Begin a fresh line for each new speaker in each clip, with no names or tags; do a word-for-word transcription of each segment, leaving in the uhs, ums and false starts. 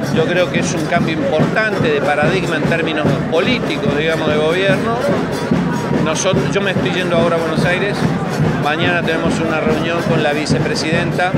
Yo creo que es un cambio importante de paradigma en términos políticos, digamos, de gobierno. Nosotros, yo me estoy yendo ahora a Buenos Aires. Mañana tenemos una reunión con la vicepresidenta.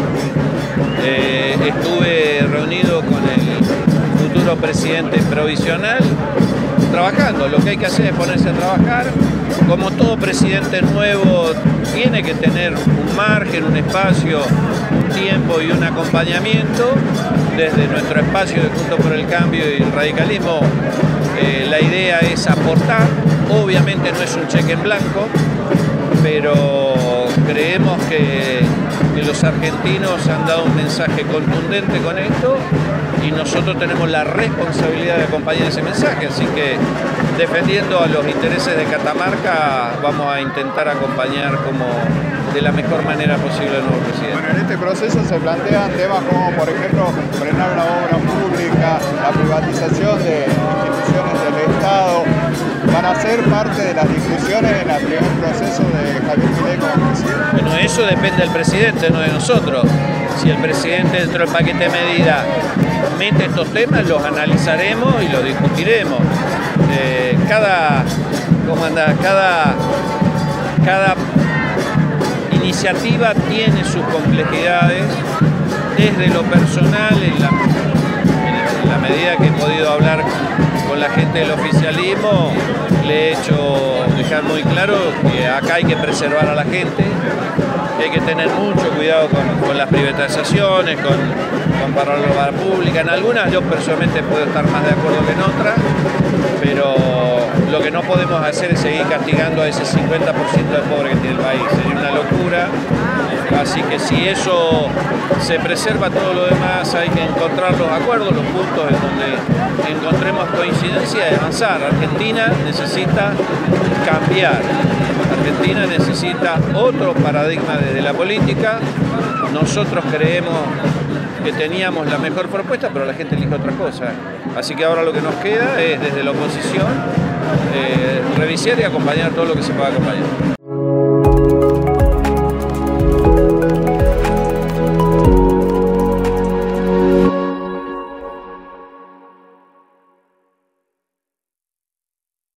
Eh, estuve reunido con el futuro presidente provisional, trabajando. Lo que hay que hacer es ponerse a trabajar. Como todo presidente nuevo, tiene que tener un margen, un espacio, un tiempo y un acompañamiento. Desde nuestro espacio de Juntos por el Cambio y el radicalismo, eh, la idea es aportar. Obviamente no es un cheque en blanco, pero creemos que, que los argentinos han dado un mensaje contundente con esto y nosotros tenemos la responsabilidad de acompañar ese mensaje, así que defendiendo a los intereses de Catamarca vamos a intentar acompañar como de la mejor manera posible al nuevo presidente.
Bueno, en este proceso se plantean temas como, por ejemplo, frenar una obra pública, la privatización de instituciones del Estado. ¿Van a ser parte de las discusiones en el primer proceso de Javier Milei como presidente?
Bueno, eso depende del presidente, no de nosotros. Si el presidente dentro del paquete de medidas mete estos temas, los analizaremos y los discutiremos. Eh, cada, ¿cómo anda? Cada, cada iniciativa tiene sus complejidades. Desde lo personal, en la, en la medida que he podido hablar con la gente del oficialismo, le he hecho dejar muy claro que acá hay que preservar a la gente, que hay que tener mucho cuidado con, con las privatizaciones, con, con parar la obra pública. En algunas yo personalmente puedo estar más de acuerdo que en otras, pero lo que no podemos hacer es seguir castigando a ese cincuenta por ciento de pobre que tiene el país. Sería una locura. Así que si eso se preserva, todo lo demás hay que encontrar los acuerdos, los puntos en donde encontremos coincidencia y avanzar. Argentina necesita cambiar. Argentina necesita otro paradigma desde la política. Nosotros creemos que teníamos la mejor propuesta, pero la gente elige otra cosa. Así que ahora lo que nos queda es, desde la oposición, eh, revisar y acompañar todo lo que se pueda acompañar.